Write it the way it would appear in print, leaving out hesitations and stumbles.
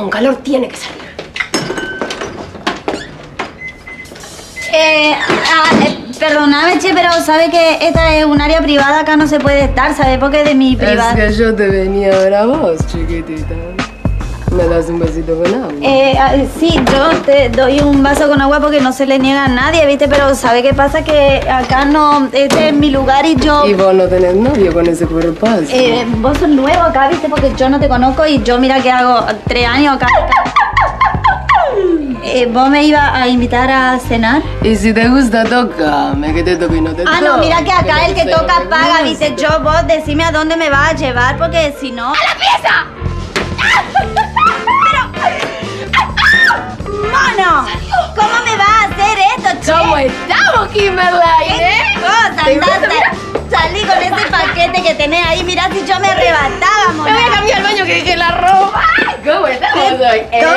con calor tiene que salir. Perdóname, che, pero sabe que esta es un área privada, acá no se puede estar, ¿sabe? Porque es de mi privada. Es que yo te venía a ver a vos, chiquitita. ¿Me das un vasito con agua? Sí, yo te doy un vaso con agua porque no se le niega a nadie, ¿viste? Pero ¿sabe qué pasa? Que acá no, este es mi lugar y yo... ¿Y vos no tenés novio con ese cuerpazo? Vos sos nuevo acá, ¿viste? Porque yo no te conozco y yo mira que hago 3 años acá. ¿Vos me ibas a invitar a cenar? Y si te gusta, tócame, que te toque y no te toque. Ah, no, mira que acá el que toca paga, ¿viste? Yo, vos, decime a dónde me vas a llevar porque si no... ¡A la pieza! ¡Mono! ¿Cómo me vas a hacer esto, che? ¿Cómo estamos, Kimberly? ¿Qué cosa? Andate. Salí con ese paquete que tenés ahí. Mirá si yo me arrebataba, mono. Me voy a cambiar al baño que dejé la ropa. ¿Cómo estamos hoy?